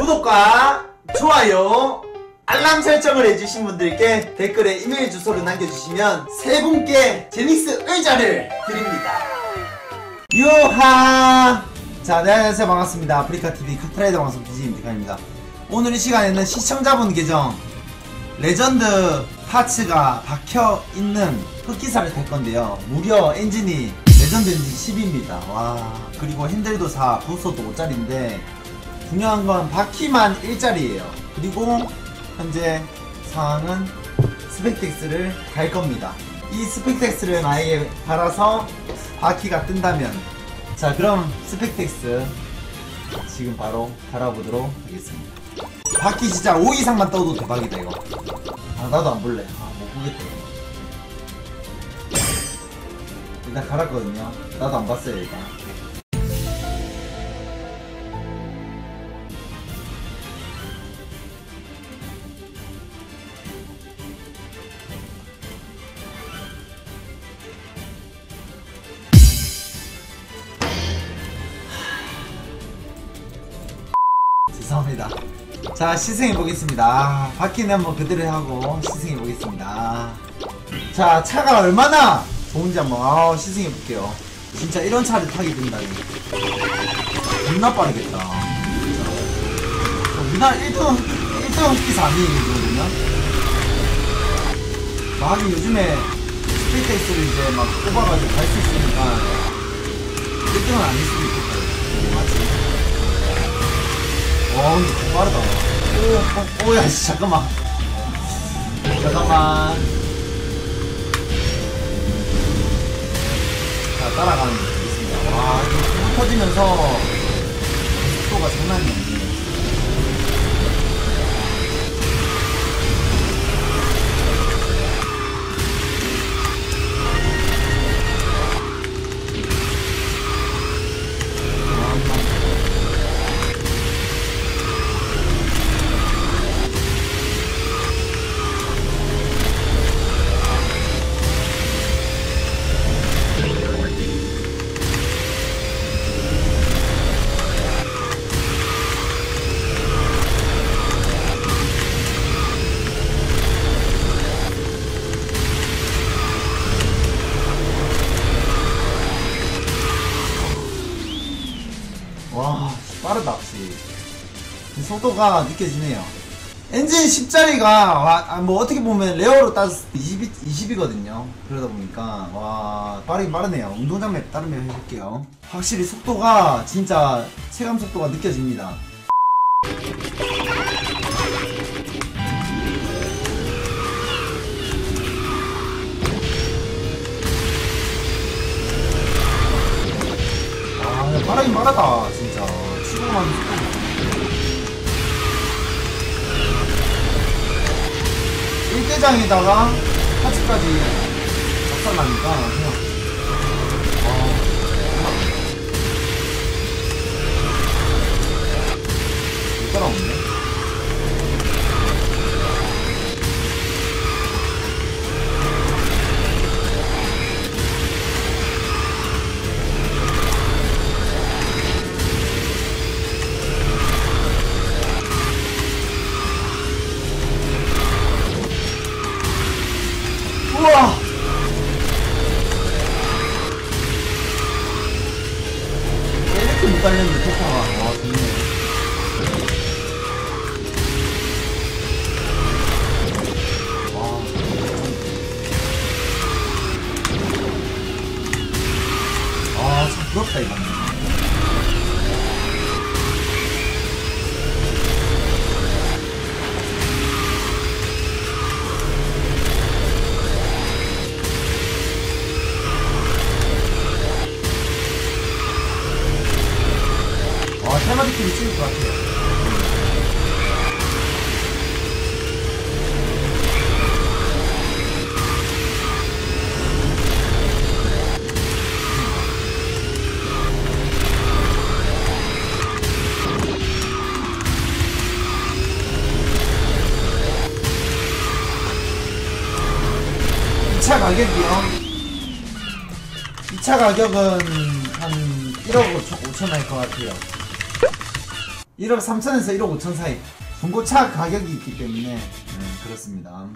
구독과 좋아요 알람 설정을 해주신 분들께 댓글에 이메일 주소를 남겨주시면 세 분께 제닉스 의자를 드립니다. 유하. 자, 네, 안녕하세요. 반갑습니다. 아프리카TV 카트라이더 방송 BG입니다. 오늘 이 시간에는 시청자분 계정 레전드 파츠가 박혀있는 흑기사를 탈 건데요. 무려 엔진이 레전드 엔진 10입니다. 와, 그리고 핸들도 4, 부서도 5짜리인데 중요한 건 바퀴만 1짜리예요. 그리고 현재 상황은 스펙텍스를 갈 겁니다. 이 스펙텍스를 만약에 갈아서 바퀴가 뜬다면, 자, 그럼 스펙텍스 지금 바로 갈아보도록 하겠습니다. 바퀴 진짜 5 이상만 떠도 대박이다 이거. 아, 나도 안 볼래. 아, 못 보겠다 이거. 일단 갈았거든요. 나도 안 봤어요 일단. 죄송합니다. 자, 시승해보겠습니다. 아, 바퀴는 한번 그대로 하고 시승해보겠습니다. 자, 차가 얼마나 좋은지 한번 시승해볼게요. 진짜 이런 차를 타게 된다니 존나 빠르겠다. 우리나라 1등 흑기사 아니에요 이 정도면? 하긴 요즘에 스피드엑스를 이제 막 뽑아가지고 갈 수 있으니까 1등은 아닐 수도 있겠다. 맞지? 와, 근데 좀 빠르다. 오, 야, 씨, 잠깐만. 자, 따라가는 게 있습니다. 와, 이거 쭉 터지면서 속도가 장난이 아니네. 와, 빠르다 확실히. 속도가 느껴지네요. 엔진 10짜리가 뭐 어떻게 보면 레어로 따졌을 때 20이거든요 그러다 보니까 와, 빠르긴 빠르네요. 운동장 맵 다른 맵 해볼게요. 확실히 속도가 진짜 체감 속도가 느껴집니다. 빠르긴 빠르다 진짜. 치고만 속도 1대장에다가 파츠까지 작살나니까 그냥 못 따라오네. 우와! 이렇게 못 달렸는데 토파가. 와, 좋네. 와, 아, 참 부럽다 이거는. 테마디끼리 찍을 것 같아요. 이 차 가격이요. 이 차 가격은 한 1억 5천 할 것 같아요. 1억 3천에서 1억 5천 사이 중고차 가격이 있기 때문에 그렇습니다.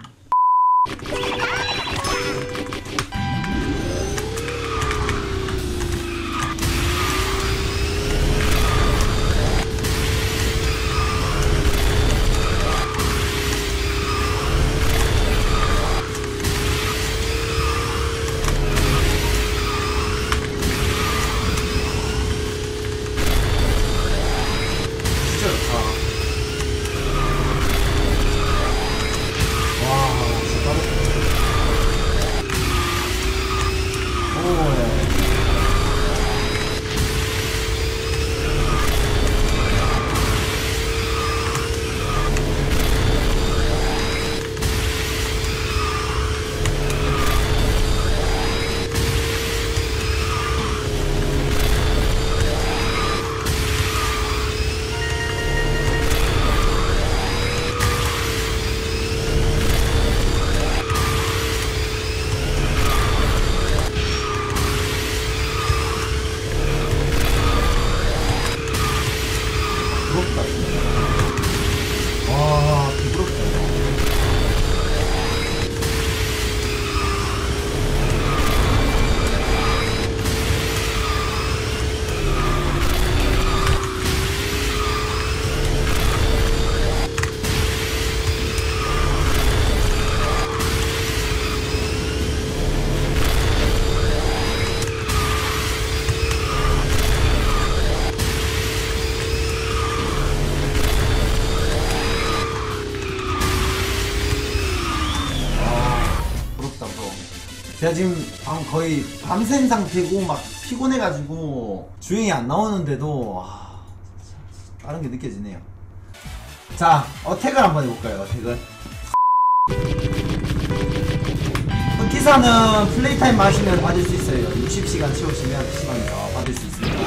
제가 지금 거의 밤샘 상태고 막 피곤해가지고 주행이 안 나오는데도 다른 게 느껴지네요. 자, 어택을 한번 해볼까요? 어택을. 흑기사는 플레이타임 마시면 받을 수 있어요. 60시간 채우시면 PC방에서 받을 수 있습니다.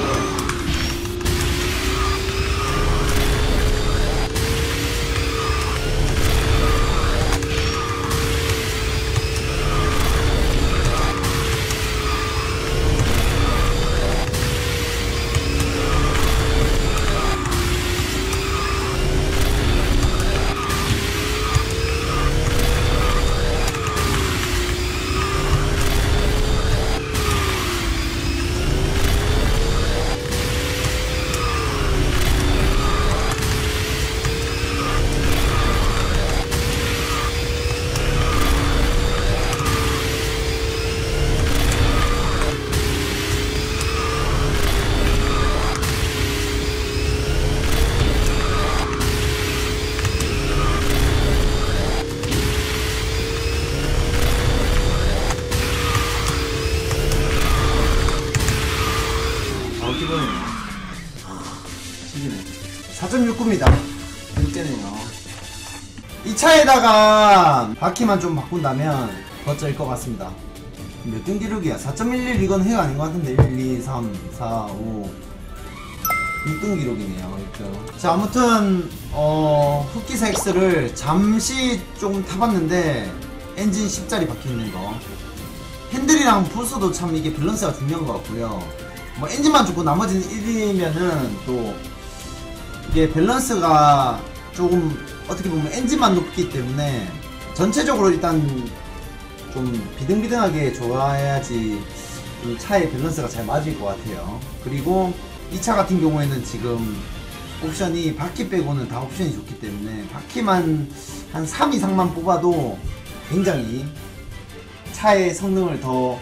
튀기네. 4.69입니다. 이때네요. 이 차에다가 바퀴만 좀 바꾼다면 더 짤 것 같습니다. 몇 등 기록이야? 4.11 이건 해가 아닌 것 같은데 1, 2, 3, 4, 5 6등 기록이네요. 6등. 자, 아무튼 흑기사 X를 잠시 조금 타봤는데 엔진 10짜리 박혀있는 거, 핸들이랑 부스도 참 이게 밸런스가 중요한 것 같고요. 뭐 엔진만 좋고 나머지는 1이면은 또 이게 밸런스가 조금 어떻게 보면 엔진만 높기 때문에 전체적으로 일단 좀 비등비등하게 좋아야지 좀 차의 밸런스가 잘 맞을 것 같아요. 그리고 이 차 같은 경우에는 지금 옵션이 바퀴 빼고는 다 옵션이 좋기 때문에 바퀴만 한 3 이상만 뽑아도 굉장히 차의 성능을 더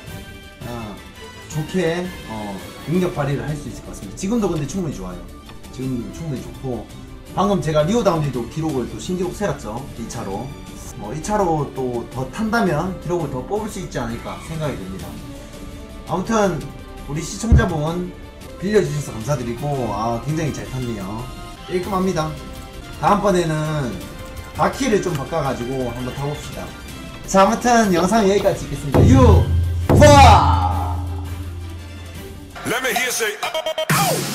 좋게 능력 발휘를 할 수 있을 것 같습니다. 지금도 근데 충분히 좋아요. 지금도 충분히 좋고, 방금 제가 리오다운리도 기록을 또 신기록 세웠죠. 이 차로. 이 차로 또 더 탄다면 기록을 더 뽑을 수 있지 않을까 생각이 듭니다. 아무튼 우리 시청자분 빌려주셔서 감사드리고, 굉장히 잘 탔네요. 깔끔합니다. 다음번에는 바퀴를 좀 바꿔가지고 한번 타봅시다. 자, 아무튼 영상 여기까지 찍겠습니다. 유! 파! Let me hear you say, oh!